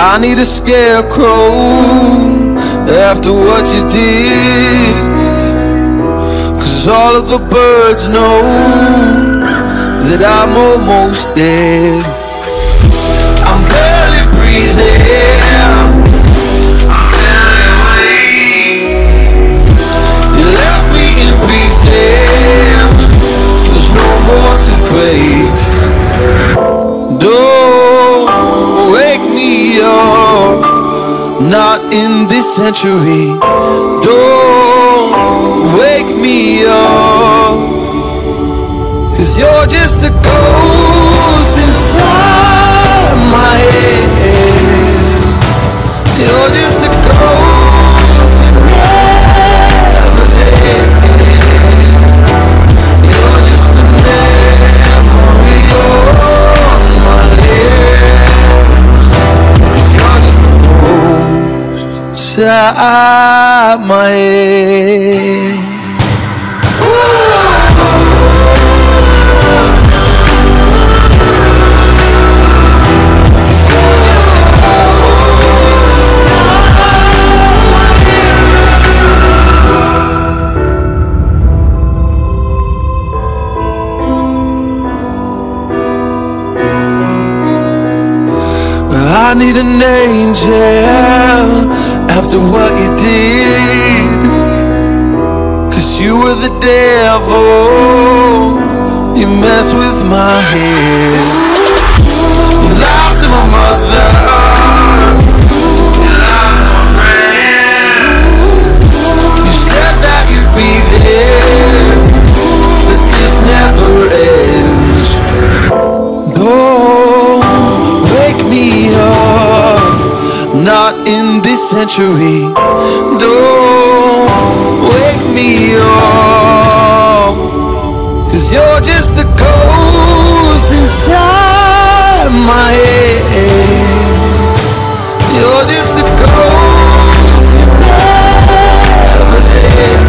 I need a scarecrow after what you did, 'cause all of the birds know that I'm almost dead. I'm barely breathing, I'm barely awake. You left me in pieces, there's no more to break. Don't wake me up, not in this century. Don't wake me up, 'cause you're just a ghost inside my head. You're just a ghost in never there. You're just a memory on my lips, 'cause you're just a ghost inside my head. I need an angel after what you did, 'cause you were the devil, you messed with my head. You lied to my mother, you lied to my friends. You said that you'd be there, but this never ends. Don't wake me up, not in this century. Don't wake me up, 'cause you're just a ghost inside my head. You're just a ghost, you're never there.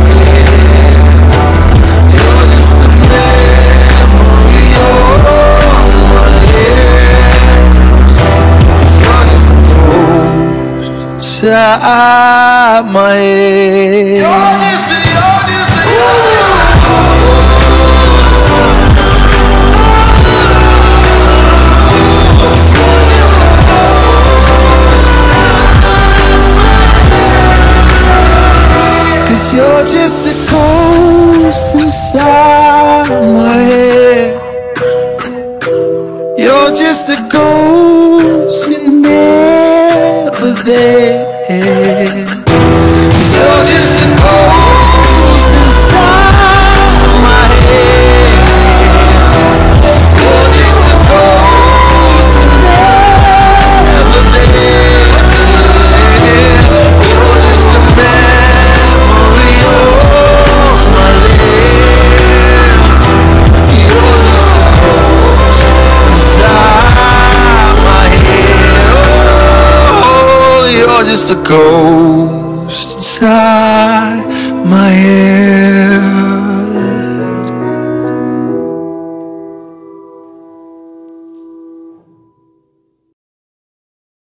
You're just a memory on my lips, 'cause you're just a ghost inside my head. You're just a You're just a ghost inside my head. You're just a ghost, you're never there. 'Cause you're just a ghost inside my head. You're just a ghost, you're never there. You're just a memory on my lips. You're just a ghost inside my head. Oh, you're just a ghost inside my head.